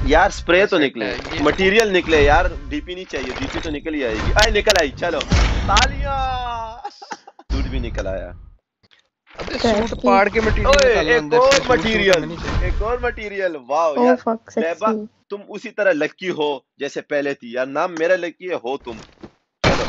यार स्प्रे तो निकले, ये मटेरियल निकले यार, डीपी नहीं चाहिए, डीपी तो निकल ही आएगी। आए निकल आई, चलो तालियां। सूट भी निकल आया। अबे सूट पाड़ के मटेरियल ओए निकालो एक अंदर और से, मटेरियल, एक और मटेरियल। वाह यार लेबा, तुम उसी तरह लकी हो जैसे पहले थी यार। नाम मेरा लकी है, हो तुम। चलो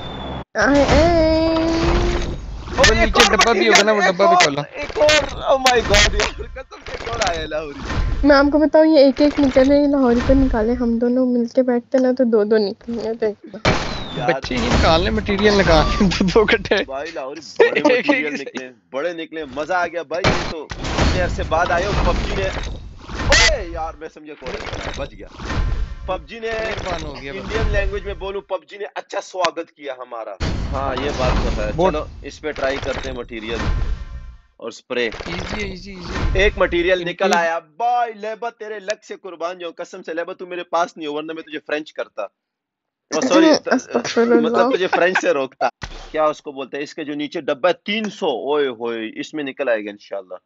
वो नीचे डब्बा भी होगा ना, वो डब्बा भी खोलो। एक और, ओह माय गॉड यार, कसम से एक और आया लाहौरी। मैं आपको बताऊं ये एक एक निकले, लाहौरी पे निकाले, हम दोनों मिलके बैठते ना तो दो दो निकले थे। बच्चे ही निकालने मटेरियल निकाल दो कट्टे भाई लाहौरी बड़े मटेरियल निकले, बड़े निकले, मजा आ गया भाई। ये तो इतने अरसे बाद आए हो। पबजी ने, ओए यार मैं समझे कौन बच गया। पबजी ने, इंडियन लैंग्वेज में बोलूं, पबजी ने अच्छा स्वागत किया हमारा। हाँ ये बात तो है। चलो इस पे ट्राई करते हैं मटेरियल और स्प्रे। इजी इजी एक मटेरियल निकल आया भाई। लेबा तेरे लक से कुर्बान जाऊं, कसम से लेबा तू मेरे पास नहीं हो, वरना मैं तुझे फ्रेंच करता। सॉरी मतलब तुझे फ्रेंच से रोकता। क्या उसको बोलते हैं, इसके जो नीचे डब्बा है 300, ओए होए, इसमें निकल आएगा इंशाल्लाह।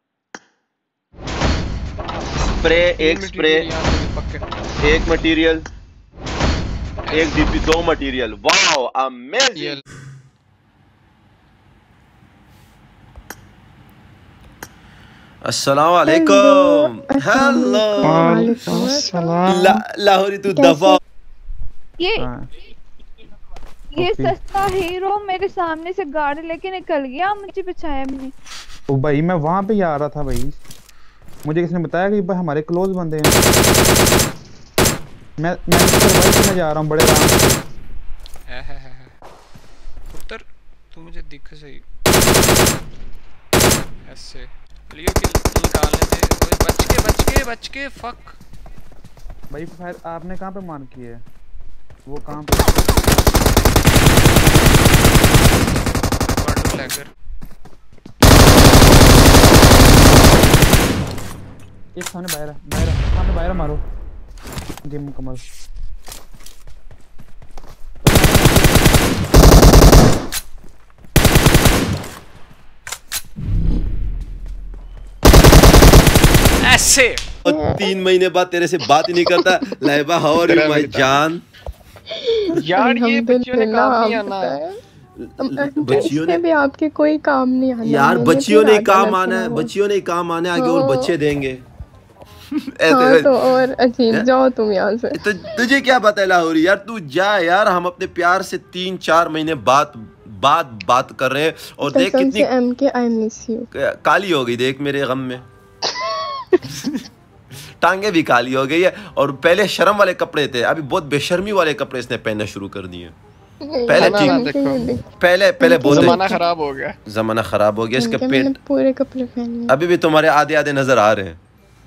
स्प्रे, एक स्प्रे, एक मटेरियल, एक डीपी, दो मटेरियल। Wow amazing. अस्सलाम वालेकुम। हेलो लाहौरी, तू दफा। ये सस्ता हीरो मेरे सामने से गाड़ी लेके निकल गया, मुझे बचाया मैंने। ओ भाई मैं वहां पे जा रहा था भाई, मुझे किसने बताया कि भाई हमारे क्लोज बंदे हैं। मैं भाई जा रहा हूं बड़े आराम से। पुत्र तू मुझे दिख सही ऐसे लियो कि निकालने दे। बच के फक भाई। फायर आपने कहां पे मान की है? वो कहां पे? एक सामने बाहर मारो। गेम मुकम्मल। ऐसे 3 महीने बाद तेरे से बात ही नहीं करता। Laiba how are you my जान? यार ये बच्चियों ने काम नहीं आना, बच्चियों ने भी आपके कोई काम नहीं आना यार। बच्चियों ने काम आना है, बच्चियों ने काम आने, आगे और बच्चे देंगे। हाँ तो और अजीब जाओ तुम यहाँ से। तुझे क्या पता है लाहौरी यार, तू जा यार। हम अपने प्यार से 3-4 महीने बात कर रहे हैं और देख कितनी I miss you। काली हो गई देख मेरे गम में। टांगे भी काली हो गई है। और पहले शर्म वाले कपड़े थे, अभी बहुत बेशर्मी वाले कपड़े इसने पहनना शुरू कर दिए। पहले पहले बहुत जमाना खराब हो गया, जमाना खराब हो गया। इसके पेट पूरे कपड़े पहने अभी भी तुम्हारे आधे नजर आ रहे हैं।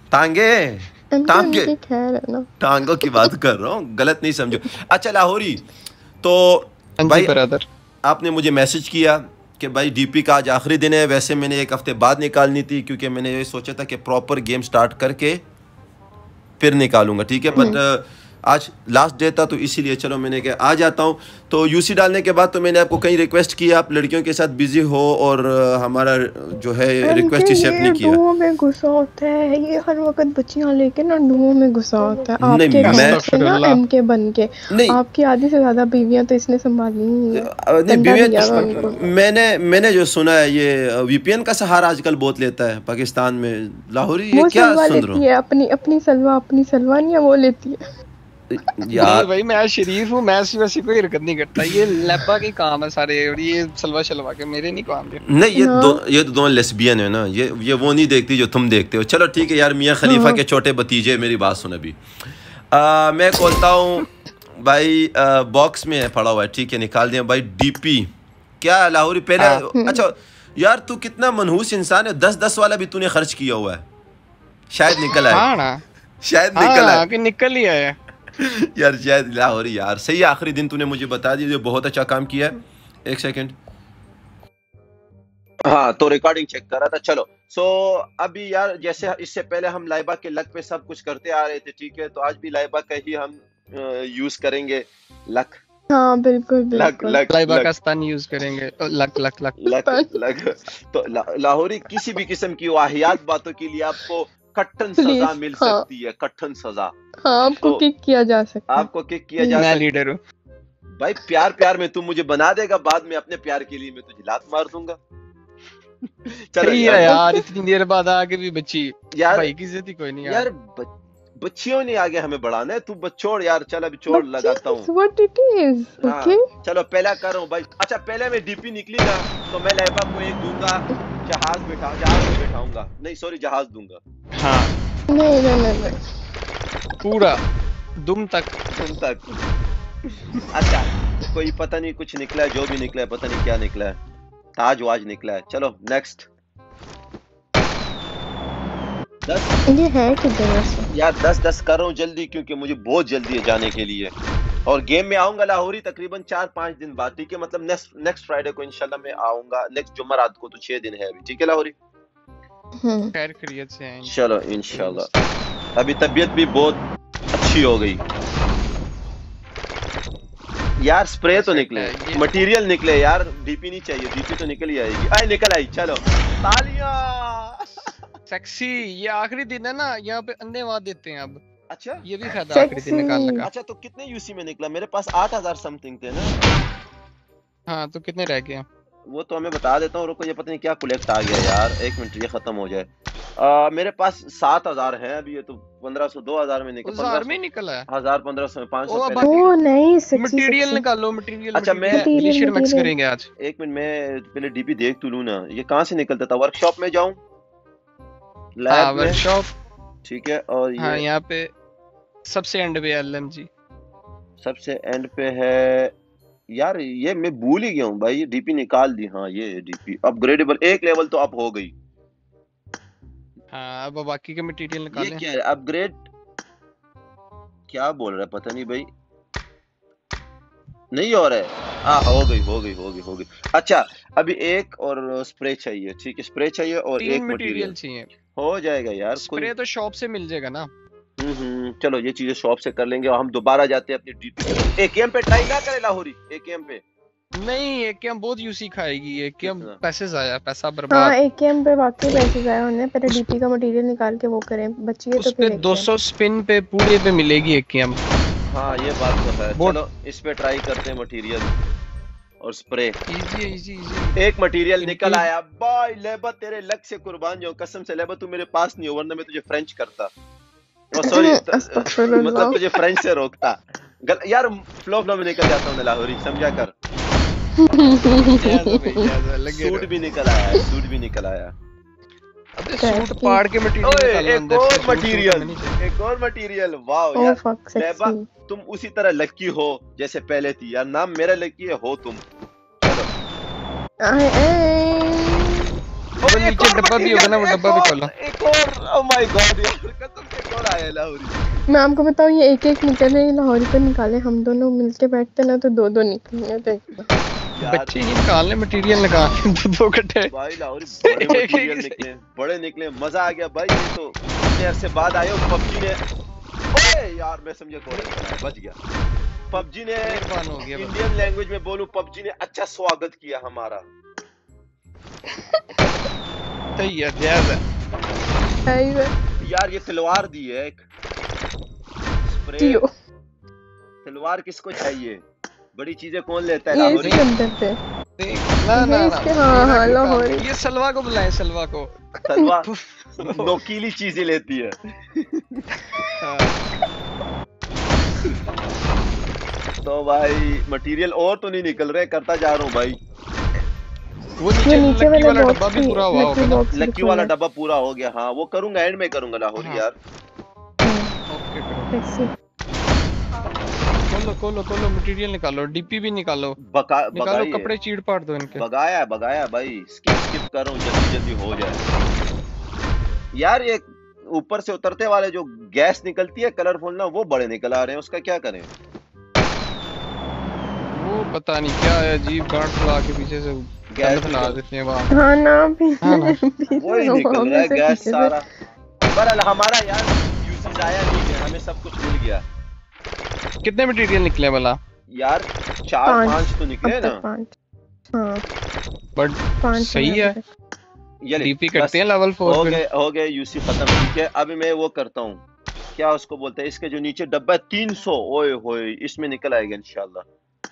टांगों की बात कर रहा हूँ, गलत नहीं समझो। अच्छा लाहौरी, तो भाई आपने मुझे मैसेज किया कि भाई डीपी का आज आखिरी दिन है। वैसे मैंने 1 हफ्ते बाद निकालनी थी, क्योंकि मैंने ये सोचा था कि प्रॉपर गेम स्टार्ट करके फिर निकालूंगा, ठीक है। बट आज लास्ट डे था, तो इसीलिए चलो मैंने कहा आ जाता हूँ। तो यूसी डालने के बाद तो मैंने आपको कहीं रिक्वेस्ट किया, आप लड़कियों के साथ बिजी हो और हमारा जो है रिक्वेस्ट एक्सेप्ट नहीं किया। धुओं में घुसा होता है ये, हर वक्त बच्चियां लेके ना धुओं में घुसा होता है। आपके ना एमके बन के, आपकी आधी से ज्यादा बीवियां तो इसने संभाली नहीं। मैंने जो सुना है ये वीपीएन का सहारा आजकल बहुत लेता है पाकिस्तान में। लाहौरी ये क्या सुन रहा हूँ? अपनी सलवा नहीं है, वो लेती है यार। भाई मैं शरीफ हूँ, मैं वैसी कोई हरकत नहीं करता। ये लेबा के काम है सारे, और ये सलवा के मेरे नहीं काम। नहीं ये तो दोनों लेस्बियन है ना। ये वो नहीं देखती जो तुम देखते हो। चलो ठीक है यार, मियाँ खलीफा के छोटे भतीजे, मेरी बात सुन अभी। मैं खोलता हूँ भाई, बॉक्स में पड़ा हुआ है, ठीक है, निकाल दिया भाई। डीपी क्या लाहौरी पहले? अच्छा यार तू कितना मनहूस इंसान है, 10-10 वाला भी तूने खर्च किया हुआ है। शायद निकल आए, शायद निकल ही आया यार शायद। लाहौरी यार सही, आखिरी दिन तूने मुझे बता दिया, बहुत अच्छा काम किया है। 1 सेकंड, हाँ तो रिकॉर्डिंग चेक कर रहा था। चलो अभी यार जैसे इससे पहले हम लाइबा के लक पे सब कुछ करते आ रहे थे, ठीक है, तो आज भी लाइबा का ही हम यूज करेंगे लक। हाँ बिल्कुल लाइबा का स्तन यूज करेंगे। लक तो लाहौरी किसी भी किस्म की वाहियात बातों के लिए आपको कठिन सजा मिल सकती है, कठिन सजा। हाँ, आपको किक किया जा सकता है। आपको किक किया जा सकता है। मैं लीडर हूँ भाई। प्यार प्यार में तू मुझे बना देगा, बाद में अपने प्यार के लिए मैं तुझे लात मार दूंगा। चलो यार इतनी देर बाद आगे भी बच्ची यार, भाई की इज्जत ही कोई नहीं यार। बच्चियों ने आगे हमें बढ़ाना है, तू छोड़ यार। चल अभी छोड़, लगाता हूँ। What it is, okay? चलो पहला कर रहा हूँ भाई। अच्छा पहले मैं डीपी निकली ना तो मैं लहबा को एक दूंगा, जहाज में बैठाऊंगा। नहीं सॉरी, जहाज दूंगा। हाँ नहीं पूरा दुम तक। अच्छा कोई पता नहीं कुछ निकला है, जो भी निकला है पता नहीं क्या निकला है, ताज वाज निकला है। चलो नेक्स्ट। 10 ये है किधर यार? 10 कर रहा हूँ जल्दी, क्योंकि मुझे बहुत जल्दी है जाने के लिए, और गेम में आऊंगा लाहौरी तकरीबन 4-5 दिन बाद। ठीक है, मतलब नेक्स्ट फ्राइडे को इंशाल्लाह मैं आऊंगा, नेक्स्ट जुम्मरात को, तो 6 दिन है अभी। ठीक है लाहौरी, खैर खैरियत से हैं चलो इंशाल्लाह। अभी तबीयत भी बहुत अच्छी हो गई यार। स्प्रे तो निकले, मटेरियल निकले यार। डीपी नहीं चाहिए, डीपी तो निकल ही आएगी। आए निकल आई, चलो तालियां। सेक्सी, ये आखिरी दिन है ना, यहाँ पे अंधे वाद देते हैं अब। अच्छा ये भी फायदा आखिरी दिन निकालने का। अच्छा तो कितने यूसी में निकला? मेरे पास 8000 समथिंग थे ना। हाँ तो कितने रह गए? वो तो हमें बता देता हूँ, रुको। ये पता नहीं क्या कलेक्ट आ गया यार, 1 मिनट ये खत्म हो जाए। मेरे पास 7000 है अभी। ये तो 1500 2000 में निकला। 1000 में निकला है। 1000-1500 में 500 ओ नहीं, मटेरियल निकालो, मटेरियल। अच्छा मैं ग्लेशियर मैक्स करेंगे आज। 1 मिनट में पहले डीपी देख तो लूं ना। ये कहाँ से निकलता था? वर्कशॉप में जाऊं, लैब में? वर्कशॉप ठीक है। और हाँ यहाँ पे सबसे एंड पे एलएमजी सबसे एंड पे है यार। ये मैं भूल ही गया हूँ भाई। ये डीपी निकाल दी। हाँ ये डीपी अपग्रेडेबल 1 लेवल तो अप हो गई। हाँ अब बाकी के मटेरियल निकालें। ये क्या है अपग्रेड? क्या बोल रहा है पता नहीं भाई, नहीं हो रहा है। हाँ हो गई। अच्छा अभी एक और स्प्रे चाहिए। ठीक है, स्प्रे चाहिए और एक मटेरियल चाहिए। हो जाएगा यार। स्प्रे तो शॉप से मिल जाएगा ना। चलो ये चीजें शॉप से कर लेंगे, और हम दोबारा जाते हैं अपनी डीपी। एकेएम पे ट्राई ना करे लाहौरी। एकेएम पे नहीं, एकेएम बहुत यूसी खाएगी। एकेएम पैसे जाया, पैसा बर्बाद। हाँ एकेएम पे वाकई पैसे जाया होने। पहले डीपी का मटेरियल निकाल के वो करें, बचिए तो फिर 200 स्पिन पे पूरे पे मिलेगी एकेएम। हाँ ये बात तो है। चलो इस पे ट्राई करते हैं मटेरियल और स्प्रे। इजी। एक मटेरियल निकल आया भाई। लेबा तेरे लक से कुर्बान जाऊं, कसम से। लेबा तू मेरे पास नहीं हो, वरना मैं तुझे फ्रेंच करता। सॉरी मतलब तुझे फ्रेंच से रोकता यार। फ्लो में निकल जाता हूँ लाहौरी, समझा कर। सूट भी निकल आया। अबे सूट पाड़ के मटेरियल एक और मटेरियल। वाओ यार लेबा, तुम उसी तरह लकी हो जैसे पहले थी यार। नाम मेरा लकी है, हो तुम। वो नीचे डब्बा भी होगा ना, वो डब्बा भी खोलो। एक और, ओह माय गॉड यार, कसम से एक और आया लाहौरी। मैं आपको बताऊं, ये एक निकल रहे हैं। लाहौरी पे निकाले, हम दोनों मिलके बैठते ना तो 2 निकलेंगे। देखो बच्चे ही निकालने मटेरियल निकाल 2 इकट्ठे। भाई लाहौरी बड़े मटेरियल निकले, मजा आ गया भाई। ये तो इतने अरसे बाद आए हो। पबजी ने, ओए यार मैं समझा कौन बच गया। पबजी ने, इंडियन लैंग्वेज में बोलूं, पबजी ने अच्छा स्वागत किया हमारा। सही है, जायज है यार। ये तलवार दी है एक स्प्रे। तलवार किसको चाहिए? बड़ी चीजें कौन लेता है लाहौरी? ना लाहौरी। ये सलवा को बुलाए, सलवा नोकीली चीजें लेती है। तो भाई मटेरियल और तो नहीं निकल रहे, करता जा रहा हूँ भाई। वो नीचे वाला डब्बा भी पूरा हुआ होगा ना? लकी वाला डब्बा पूरा हो गया। हाँ वो करूंगा, एंड में करूंगा लाहौरी यार। खोलो मटेरियल निकालो, डीपी भी निकालो। निकालो, कपड़े चीड़ पाड़ दो इनके। बगाया भाई। स्किप कर रहा हूँ, जल्दी हो जाए यार। ये ऊपर से उतरते वाले जो गैस निकलती है कलरफुल ना, वो बड़े निकल आ रहे हैं। उसका क्या करें? वो पता नहीं क्या है, अजीब गांठ फैला के पीछे से गैस फैला देते हैं वहां। हाँ ना भी वही निकल रहा है गैस सारा। पर हमारा यार यूसेज आया नहीं है, हमें सब कुछ मिल गया। कितने मटेरियल निकले भला? यार 4-5 तो निकले ना। हाँ बट सही है। ये डीपी करते हैं लेवल 4 हो गए यूसी खत्म। ठीक है, अभी मैं वो करता हूँ, क्या उसको बोलते हैं, इसके जो नीचे डब्बा है 300, ओए होए इसमें निकल आएगा इंशाल्लाह।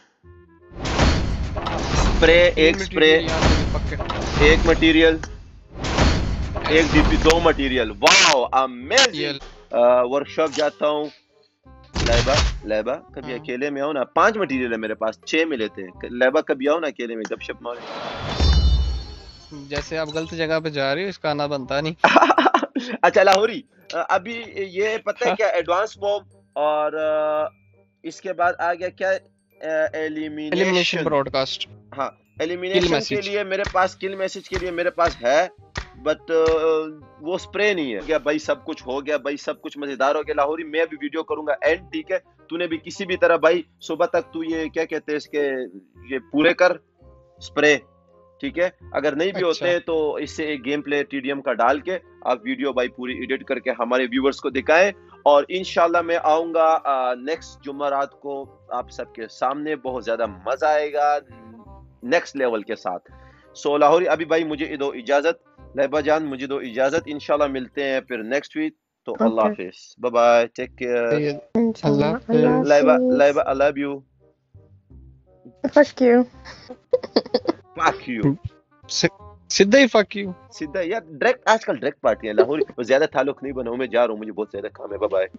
स्प्रे, एक स्प्रे, एक मटेरियल, एक DP, 2 material. Wow amazing. Workshop जाता हूँ। लैबा कभी अकेले में आओ ना, 5 मटेरियल है मेरे पास, 6 मिले थे। लैबा कभी आओ ना अकेले में, गपशप मारे। जैसे आप गलत जगह पे जा रहे हो, इसका आना बनता नहीं। अच्छा लाहौरी, अभी ये पता है क्या, एडवांस बॉम्ब और इसके बाद आ गया क्या, एलिमिनेशन ब्रॉडकास्ट। हाँ, एलिमिनेशन के लिए मेरे पास, किल मैसेज के लिए मेरे पास है, बट वो स्प्रे नहीं है। क्या भाई, सब कुछ हो गया भाई, सब कुछ मजेदार हो गया। लाहौरी मैं भी वीडियो करूंगा एंड, ठीक है, तूने भी किसी भी तरह भाई सुबह तक तू ये क्या कहते हैं इसके, ये पूरे कर स्प्रे, ठीक है। अगर नहीं भी होते तो इससे एक गेम प्ले टीडीएम का डाल के आप वीडियो भाई पूरी एडिट करके हमारे व्यूवर्स को दिखाएं, और इंशाल्लाह मैं आऊंगा नेक्स्ट जुमेरात को आप सबके सामने, बहुत ज्यादा मजा आएगा नेक्स्ट लेवल के साथ। सो लाहौरी अभी भाई मुझे दो इजाजत, लैबा जान मुझे दो इजाजत, इंशाल्लाह मिलते हैं फिर नेक्स्ट वीक। तो अल्लाह हाफिज, bye bye, take care. Laiba I love you. Fuck you. Fuck you, सीधा ही फक यू, सीधा यार, डायरेक्ट। आजकल डायरेक्ट पार्टी है लाहौरी, ज्यादा ताल्लुक नहीं बनाऊं, मैं जा रहा हूं, मुझे बहुत ज्यादा काम है। Bye bye.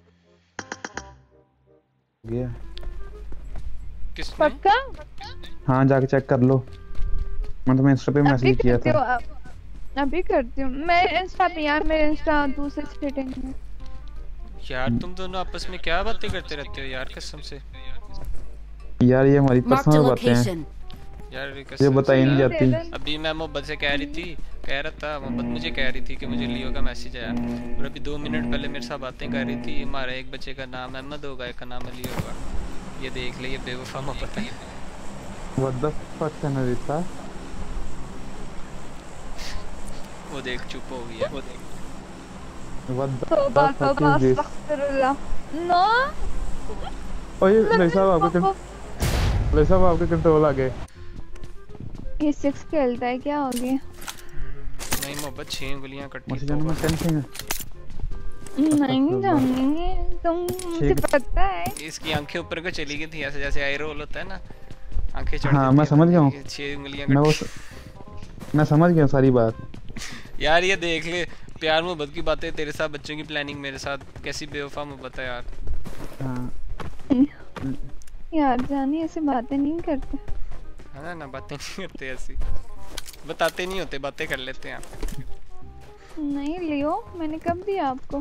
पक्का? हाँ जाके चेक कर लो, मैं तुम्हें इंस्टा पे मैसेज किया था। अभी करती हूँ मैं इंस्टा पे, यार मेरे इंस्टा दूसरे सेटिंग में। यार तुम दोनों आपस में क्या बातें करते रहते हो यार, कसम से। यार ये हमारी पर्सनल बातें हैं यार, ये बताई नहीं जाती। अभी मैं मोहब्बत से कह रहा था, मोहब्बत मुझे कह रही थी कि मुझे लियो का मैसेज आया, और अभी 2 मिनट पहले मेरे साथ बातें कर रही थी। हमारे एक बच्चे का नाम अहमद होगा, एक का नाम लियो होगा। ये देख ले, ये बेवफा मोहब्बत है। व्हाट द फक है नरिता, वो देख चुप हो गया, वो देख। What the fuck is this? No ओए साहब आपके कंट्रोल आ गए। ये 6 खेलता है, क्या हो गया? नहीं मोहब्बत, 6 उंगलियां कटी। मुझे जानना, मैं टेंशन है। नहीं जानेंगे तुम, मुझे पता है। इसकी आंखें ऊपर को चली गई थी, ऐसे जैसे आई रोल होता है ना, आंखें चढ़। हाँ मैं समझ गया हूँ, 6 उंगलियां मैं समझ गया सारी बात। यार ये देख ले, प्यार मोहब्बत की बातें तेरे साथ, बच्चों की प्लानिंग मेरे साथ, कैसी बेवफा मोहब्बत है यार। हाँ यार जानी ऐसे बातें नहीं करते, है ना, बातें नहीं करते ऐसी, बताते नहीं होते, बातें कर लेते हैं। नहीं लियो, मैंने कब दिया आपको?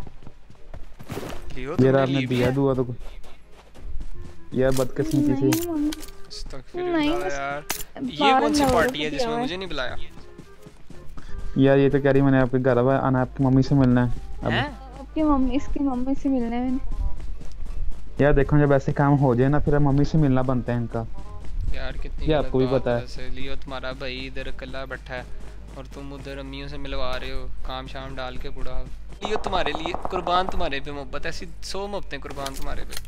लियो यार आपने दिया दुआ तो यार बदकिस्मती से। नहीं यार, ये कौन सी पार्टी है जिसमें मुझे नहीं बुलाया? यार ये तो कह रही मैंने आपके घर आना, आपकी मम्मी से मिलना है। आपकी मम्मी, इसकी मम्मी से मिलना है मैंने। यार देखो जब ऐसे काम हो जाए ना, फिर मम्मी से मिलना बनता है इनका। यार कितनी आपको भी पता है, लियो तुम्हारा भाई इधर अकेला बैठा है और तुम उधर अम्मियों से मिलवा रहे हो, काम शाम डाल के बुढ़ा। लियो तुम्हारे लिए कुर्बान, तुम्हारे पे मोहब्बत, ऐसी 100 मोहब्बतें कुर्बान तुम्हारे पे।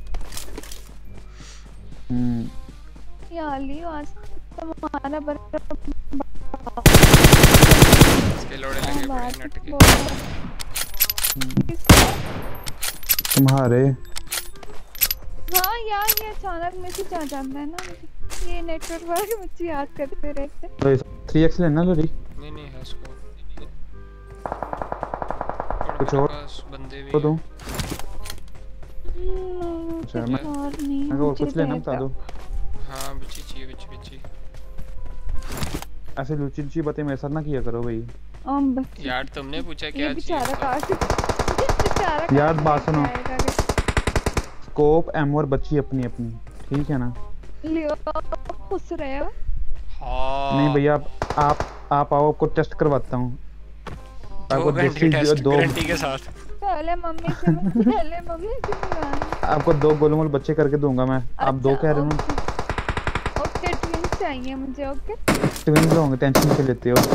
यार लियो आज तुम्हारा इसके लोड़े लगे बड़े नट के तुम्हारे। हाँ यार ये अचानक मैसेज आ जाता है ना, ये नेटवर्क वाले मुझे याद करते रहते। तो 3x लेना लोरी। नहीं है उसको कुछ और बंदे भी तो दो। अच्छा मैं और कुछ लेना बता दो। हाँ बच्ची चाहिए, बच्ची। ऐसे लूची बातें मेरे साथ ना किया करो भाई। यार तुमने पूछा क्या चाहिए? यार बात सुनो, स्कोप एम और बच्ची अपनी अपनी, ठीक है ना? लियो खुश रहे हो? हाँ नहीं भैया आप आओ, आपको टेस्ट करवाता हूँ। आपको गारंटी के साथ पहले मम्मी से मिलवाना। आपको 2 गोलमोल बच्चे करके दूंगा मैं। आप 2 कह रहे हो? ओके ट्विंस चाहिए मुझे। ओके ट्विंस होंगे, टेंशन क्यों लेते हो?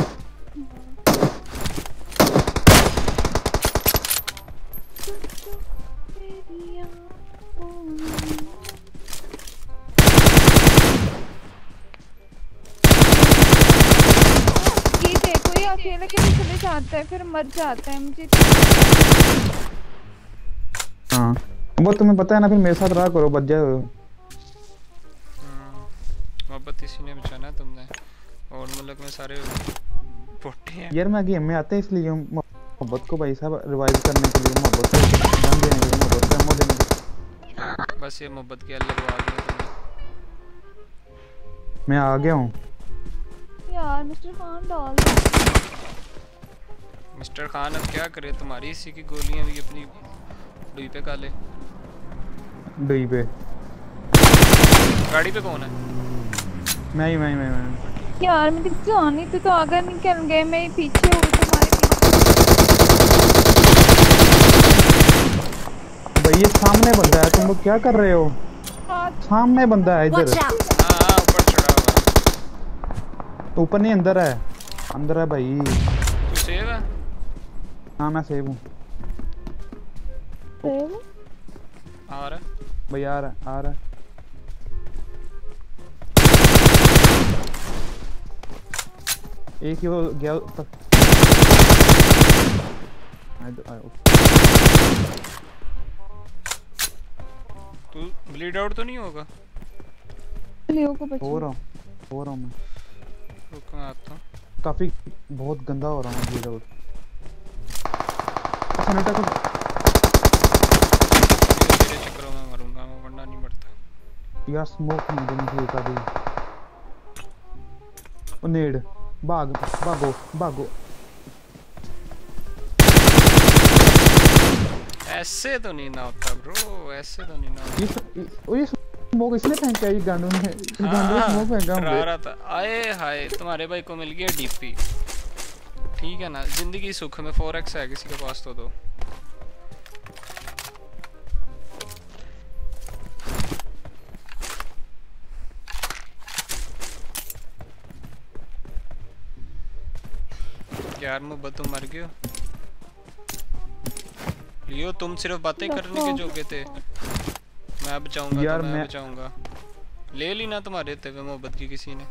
अकेले के चले जाता है फिर मर जाता है मुझे। हाँ वो तुम्हें पता है ना, फिर मेरे साथ रहा करो, बच जाओ। मोहब्बत इसी ने बचाना तुमने, और मुल्क में सारे पोटे हैं यार। मैं गेम में आते हैं इसलिए मोहब्बत को भाई साहब रिवाइव करने के लिए, मोहब्बत को जान देने के लिए, मोहब्बत का मोह देने के लिए। बस ये मोहब्बत के अल्लाह को आ गया तुम्हें। मैं आ गया हूँ यार मिस्टर खान डाल। मिस्टर खान अब क्या करे, तुम्हारी इसी की गोलियां भी अपनी डुई पे काले। डुई पे गाड़ी पे कौन है? मैं यार मैं जानी तो आगे निकल गए, मैं ही पीछे हूँ तुम्हारे पीछे। भाई ये सामने बंदा है, तुम लोग क्या कर रहे हो? सामने बंदा है इधर। हाँ ऊपर चढ़ा हुआ। ऊपर नहीं, अंदर है, अंदर है भाई। तू सेव है? हाँ मैं सेव हूँ। आ रहा भाई आ रहा। एक ही वो गया तक। तू ब्लीड आउट तो नहीं होगा? लियो को बचा। हो रहा हूँ मैं। रुक मैं आता हूँ। काफी बहुत गंदा हो रहा हूँ ब्लीड आउट। सनेटा को तेरे चक्करों में मरूंगा मैं, वरना नहीं मरता यार। स्मोक नहीं दूंगी एक आधी। ओ नेड भागो। ऐसे तो नहीं ना होता ब्रो, ऐसे तो नहीं ना होता। ये स्मोक इसने फेंका, ये गांडू ने स्मोक फेंका डरा रहा था। आए हाय तुम्हारे भाई को मिल गया डीपी। ठीक है ना, जिंदगी सुख में 4x है किसी के पास तो दो। यार मोहब्बत तुम मर गए हो लियो, तुम सिर्फ बातें करने के जोगे थे। मैं बचाऊंगा यार, तो मैं बचाऊंगा। ले ली ना तुम्हारे ते मोहब्बत की किसी ने।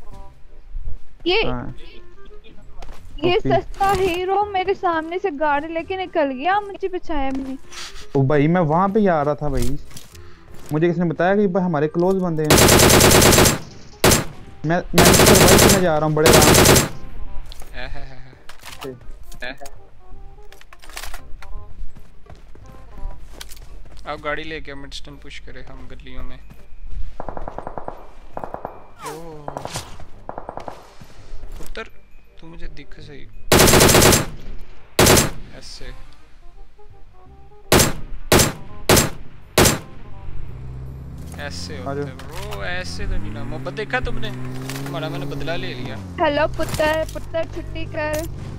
ये सस्ता हीरो मेरे सामने से गाड़ी लेके निकल गया, मुझे बचाया भी नहीं। ओ भाई मैं वहां पे ही आ रहा था भाई, मुझे किसी ने बताया कि भाई हमारे क्लोज बंदे हैं। मैं सरवाइव करने जा रहा हूं बड़े आराम से। अब गाड़ी लेके मिडस्टन पुश करे हम गलियों में। उत्तर तू मुझे दिख सही ऐसे। ऐसे होते ब्रो, ऐसे तो नहीं ना। मोहब्बत देखा तुमने, तुम्हारा मैंने बदला ले लिया। हेलो पुत्र छुट्टी कर।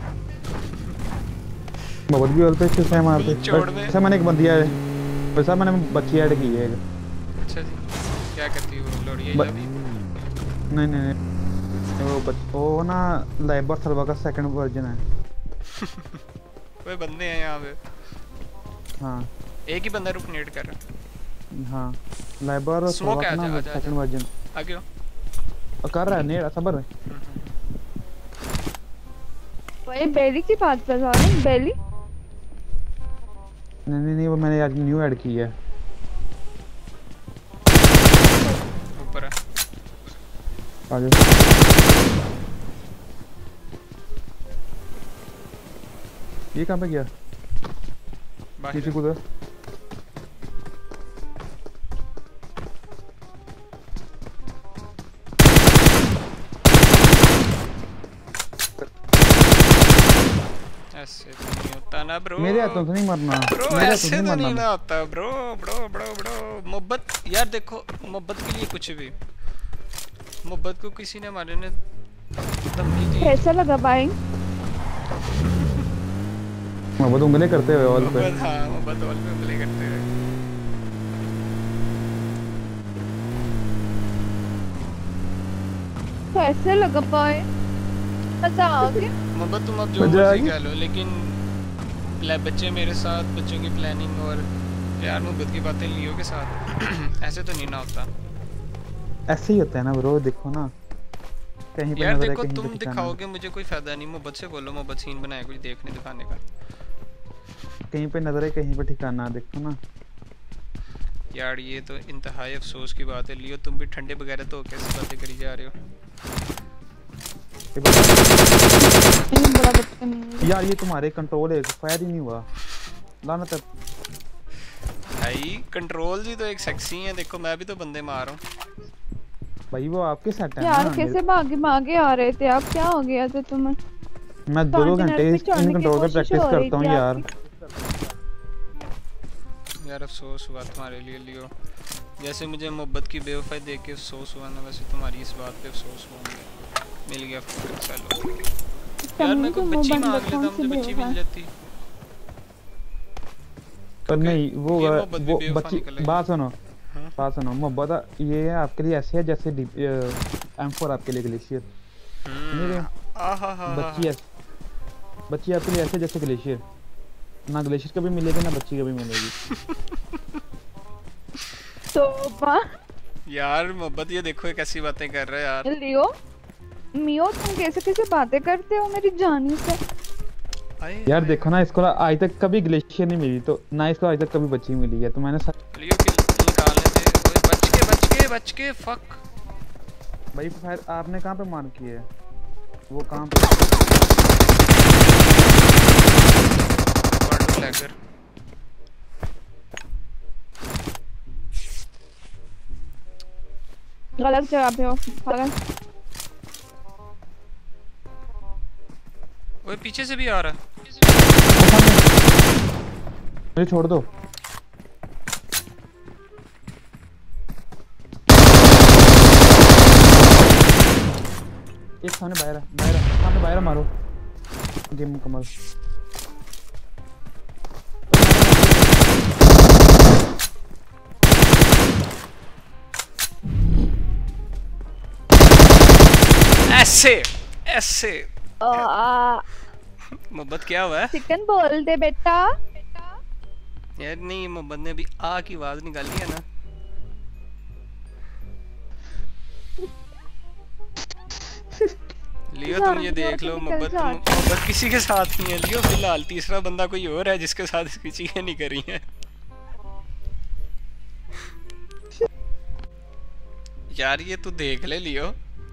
मोहब्बत भी वाले पे किसने मारते ऐसा। मैंने एक बंदी है वैसा, मैंने बच्ची ऐड की है। अच्छा जी, क्या करती हो लोड़िया? नहीं वो ना लाइबर सर्वर का सेकंड वर्जन है। कोई बंदे हैं यहाँ पे? हाँ एक ही बंदा रुक नेट कर। हाँ लाइबर सर्वर का ना सेकंड वर्जन। आगे हो कर रहा है नेट, सबर है। भाई बेली की बात कर रहा हूँ। बेली नहीं वो मैंने आज न्यू ऐड की है। ऊपर है आगे। ये कहाँ पे गया? किसी को ऐसे तो नहीं होता ना ब्रो। मेरे हाथों से नहीं मरना ब्रो, ऐसे तो नहीं ना होता ब्रो। मोहब्बत यार देखो, मोहब्बत के लिए कुछ भी। मोहब्बत को किसी ने मारने ने धमकी दी। कैसा लगा भाई? मोहब्बत उंगली करते हुए ऑल पे। हाँ मोहब्बत ऑल पे उंगली करते हुए। कैसे लगा भाई? मजा आ गया? मोहब्बत तुम अब जो मर्जी कह लो, लेकिन बच्चे मेरे साथ, बच्चों की प्लानिंग और यार मोहब्बत की बातें लियो के साथ ऐसे तो नहीं ना होता। ऐसे ही होता है ना ब्रो, देखो ना कहीं पे यार नजर है, देखो कहीं तुम पे दिखाओगे मुझे कोई फायदा नहीं। मोहब्बत से बोलो, मोहब्बत सीन बनाए कुछ देखने दिखाने का। कहीं पे नजर है, कहीं पे ठिकाना, देखो ना यार ये तो इंतहाई अफसोस की बात है। लियो तुम भी ठंडे वगैरह तो कैसे बातें करी जा रहे हो यार? ये तुम्हारे कंट्रोल है, फायर ही नहीं हुआ लानत है भाई। कंट्रोल भी तो एक सेक्सी है, देखो मैं भी तो बंदे मार रहा हूं भाई। वो आपके सेट है यार कैसे भागे आ रहे थे आप? क्या हो गया था तुम्हें? मैं 2 घंटे इन कंट्रोल पे प्रैक्टिस करता हूं यार। यार अफसोस हुआ तुम्हारे लिए लियो। जैसे मुझे मोहब्बत की बेवफाई देख के अफसोस हुआ ना, वैसे तुम्हारी इस बात पे अफसोस हुआ। मिल गया चलो यार। मैं कोई बच्ची मांग लेता, मुझे बच्ची मिल जाती। पर नहीं वो बच्ची। बात सुनो मोहब्बत ये है आपके लिए ऐसे है जैसे M4 आपके लिए ग्लेशियर। बच्ची आपके लिए ऐसे जैसे ग्लेशियर। ना ग्लेशियर कभी मिलेगी ना बच्ची कभी मिलेगी। तो यार मोहब्बत ये देखो कैसी बातें कर रहा है यार। लियो मियो तुम कैसे बातें करते हो मेरी जानी से? यार देखो ना, इसको आज तक कभी ग्लेशियर नहीं मिली, तो ना इसको आज तक कभी बच्ची मिली है। तो मैंने लियो किल निकालने थे। ओए बच के फक भाई। फायर आपने कहां पे मार की है? वो कहां पे? वाटर लैगर। गलत जगह पे हो पागल। ओए पीछे से भी आ रहा है। मुझे छोड़ दो। एक सामने बाहर मारो। गेम मुकम्मल। ऐसे मोहब्बत क्या हुआ है? चिकन बोल दे बेटा। यार नहीं, मोहब्बत ने अभी आ की आवाज निकाली है ना। लियो तुम ये देख लो, मोहब्बत किसी के साथ नहीं है लियो फिलहाल। तीसरा बंदा कोई और है जिसके साथ इसकी चीजें नहीं करी हैं। यार ये तू देख ले लियो,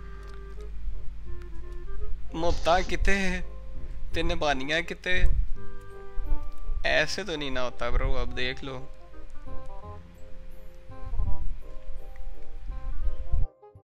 मोहब्बता किते तेने बानिया किते। ऐसे तो नहीं ना होता ब्रो, अब देख लो।